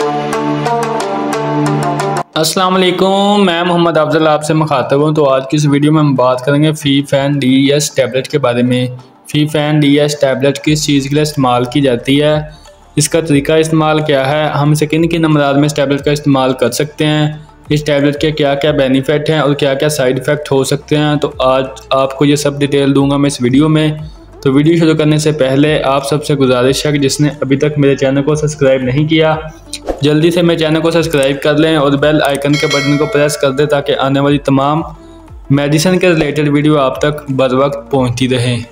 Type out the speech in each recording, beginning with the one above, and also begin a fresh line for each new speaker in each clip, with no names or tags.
अस्सलाम वालेकुम, मैं मोहम्मद अफजल आपसे मुखातब हूँ। तो आज की इस वीडियो में हम बात करेंगे फीफैन DS टैबलेट के बारे में। फीफैन DS टैबलेट किस चीज़ के लिए इस्तेमाल की जाती है, इसका तरीका इस्तेमाल क्या है, हम इसे किन किन अमराज में इस टैबलेट का इस्तेमाल कर सकते हैं, इस टैबलेट के क्या क्या बेनिफिट हैं और क्या क्या साइड इफ़ेक्ट हो सकते हैं। तो आज आपको ये सब डिटेल दूंगा मैं इस वीडियो में। तो वीडियो शुरू करने से पहले आप सबसे गुजारिश है कि जिसने अभी तक मेरे चैनल को सब्सक्राइब नहीं किया, जल्दी से मेरे चैनल को सब्सक्राइब कर लें और बेल आइकन के बटन को प्रेस कर दें ताकि आने वाली तमाम मेडिसिन के रिलेटेड वीडियो आप तक बर वक्त पहुँचती रहें।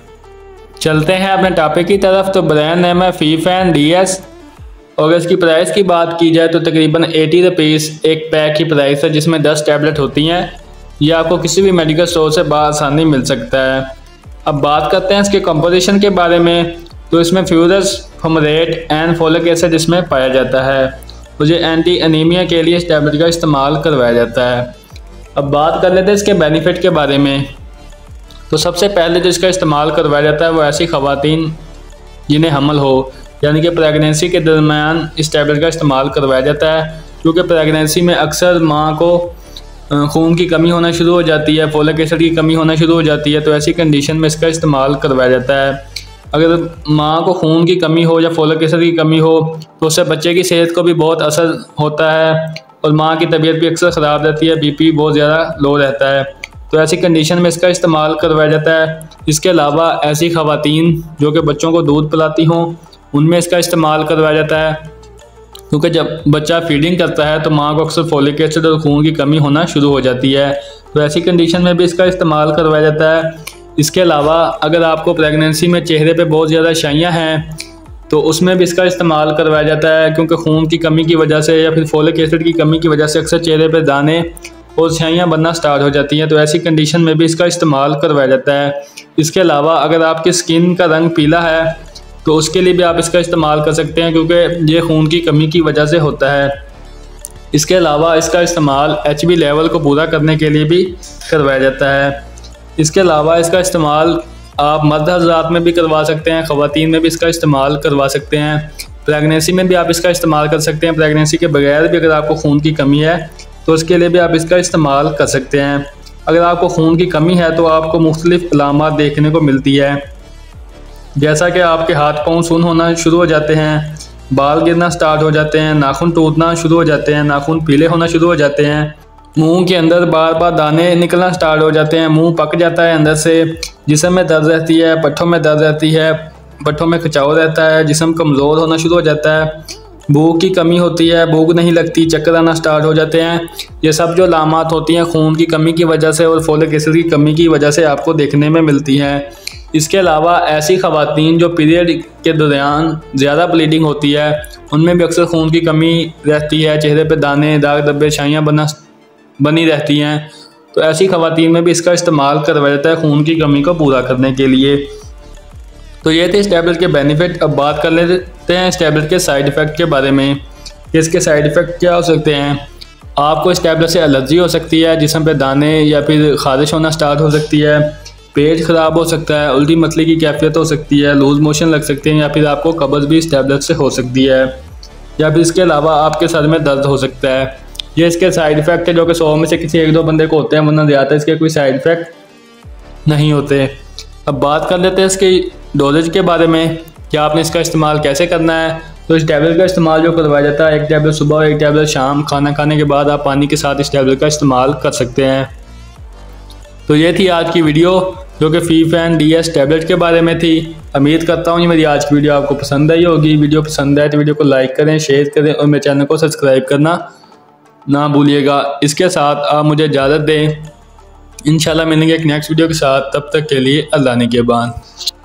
चलते हैं अपने टॉपिक की तरफ। तो ब्रांड नेम है फीफैन DS और इसकी प्राइस की बात की जाए तो तकरीबन 80 रुपीज़ एक पैक की प्राइस है, जिसमें 10 टैबलेट होती हैं। यह आपको किसी भी मेडिकल स्टोर से बआसानी मिल सकता है। अब बात करते हैं इसके कंपोजिशन के बारे में। तो इसमें ferrous, fumarate and folic acid इसमें पाया जाता है। मुझे एंटी एनीमिया के लिए इस टैबलेट का इस्तेमाल करवाया जाता है। अब बात कर लेते हैं इसके बेनिफिट के बारे में। तो सबसे पहले जो इसका इस्तेमाल करवाया जाता है वो ऐसी ख़वातीन जिन्हें हमल हो, यानी कि प्रेगनेंसी के दरमियान इस टैबलेट का इस्तेमाल करवाया जाता है, क्योंकि प्रेगनेंसी में अक्सर माँ को खून की कमी होना शुरू हो जाती है, फॉलिक एसिड की कमी होना शुरू हो जाती है। तो ऐसी कंडीशन में इसका इस्तेमाल करवाया जाता है। अगर माँ को खून की कमी हो या फॉलिक एसिड की कमी हो तो उससे बच्चे की सेहत को भी बहुत असर होता है और माँ की तबीयत भी अक्सर ख़राब रहती है, BP बहुत ज़्यादा लो रहता है। तो ऐसी कंडीशन में इसका इस्तेमाल करवाया जाता है। इसके अलावा ऐसी ख़वातीन जो कि बच्चों को दूध पिलाती हों उनमें इसका इस्तेमाल करवाया जाता है, क्योंकि जब बच्चा फीडिंग करता है तो माँ को अक्सर फॉलिक एसिड और खून की कमी होना शुरू हो जाती है। तो ऐसी कंडीशन में भी इसका इस्तेमाल करवाया जाता है। इसके अलावा अगर आपको प्रेगनेंसी में चेहरे पे बहुत ज़्यादा शाइयाँ हैं तो उसमें भी इसका इस्तेमाल करवाया जाता है, क्योंकि खून की कमी की वजह से या फिर फॉलिक एसिड की कमी की वजह से अक्सर चेहरे पे दाने और शाइयाँ बनना स्टार्ट हो जाती हैं। तो ऐसी कंडीशन में भी इसका इस्तेमाल करवाया जाता है। इसके अलावा अगर आपकी स्किन का रंग पीला है तो उसके लिए भी आप इसका इस्तेमाल कर सकते हैं, क्योंकि ये खून की कमी की वजह से होता है। इसके अलावा इसका इस्तेमाल HB लेवल को पूरा करने के लिए भी करवाया जाता है। इसके अलावा इसका इस्तेमाल आप मर्द हज़रात में भी करवा सकते हैं, ख़वातीन में भी इसका इस्तेमाल करवा सकते हैं, प्रेगनेंसी में भी आप इसका इस्तेमाल कर सकते हैं। प्रेगनेंसी के बगैर भी अगर आपको खून की कमी है तो उसके लिए भी आप इसका इस्तेमाल कर सकते हैं। अगर आपको खून की कमी है तो आपको मुख्तलिफ अलामात देखने को मिलती है, जैसा कि आपके हाथ पाँव सुन्न होना शुरू हो जाते हैं, बाल गिरना स्टार्ट हो जाते हैं, नाखून टूटना शुरू हो जाते हैं, नाखून पीले होना शुरू हो जाते हैं, मुंह के अंदर बार बार दाने निकलना स्टार्ट हो जाते हैं, मुंह पक जाता है अंदर से, जिस्म में दर्द रहती है, पट्ठों में दर्द रहती है, पट्ठों में खिंचाव रहता है, जिस्म कमज़ोर होना शुरू हो जाता है, भूख की कमी होती है, भूख नहीं लगती, चक्कर आना स्टार्ट हो जाते हैं। ये सब जो अलामात होती हैं खून की कमी की वजह से और फॉलिक एसिड की कमी की वजह से आपको देखने में मिलती हैं। इसके अलावा ऐसी ख़वातीन जो पीरियड के दौरान ज़्यादा ब्लीडिंग होती है उनमें भी अक्सर खून की कमी रहती है, चेहरे पे दाने, दाग धब्बे, शाइयाँ बनी रहती हैं। तो ऐसी ख़वातीन में भी इसका इस्तेमाल करवाया जाता है खून की कमी को पूरा करने के लिए। तो ये थे इस टैबलेट के बेनिफिट। अब बात कर लेते हैं इस टैबलेट के साइड इफ़ेक्ट के बारे में कि इसके साइड इफ़ेक्ट क्या हो सकते हैं। आपको इस टैबलेट से एलर्जी हो सकती है, जिस्म पे दाने या फिर खारिश होना स्टार्ट हो सकती है, पेट ख़राब हो सकता है, उल्टी मतली की कैफियत हो सकती है, लूज़ मोशन लग सकते हैं या फिर आपको कब्ज़ भी इस टैबलेट से हो सकती है, या फिर इसके अलावा आपके सर में दर्द हो सकता है। ये इसके साइड इफ़ेक्ट है जो कि 100 में से किसी 1-2 बंदे को होते हैं, वरना ज़्यादा इसके कोई साइड इफ़ेक्ट नहीं होते। अब बात कर लेते हैं इसके डोजेज के बारे में कि आपने इसका इस्तेमाल कैसे करना है। तो इस टैबलेट का इस्तेमाल जो करवाया जाता है, एक टैबलेट सुबह और एक टैबलेट शाम, खाना खाने के बाद आप पानी के साथ इस टैबलेट का इस्तेमाल कर सकते हैं। तो ये थी आज की वीडियो जो कि फीफैन DS टैबलेट के बारे में थी। उम्मीद करता हूँ ये मेरी आज की वीडियो आपको पसंद आई होगी। वीडियो पसंद आए तो वीडियो को लाइक करें, शेयर करें और मेरे चैनल को सब्सक्राइब करना ना भूलिएगा। इसके साथ आप मुझे इजाज़त दें, इंशाल्लाह मिलेंगे एक नेक्स्ट वीडियो के साथ। तब तक के लिए अल्लाह ने के बाद।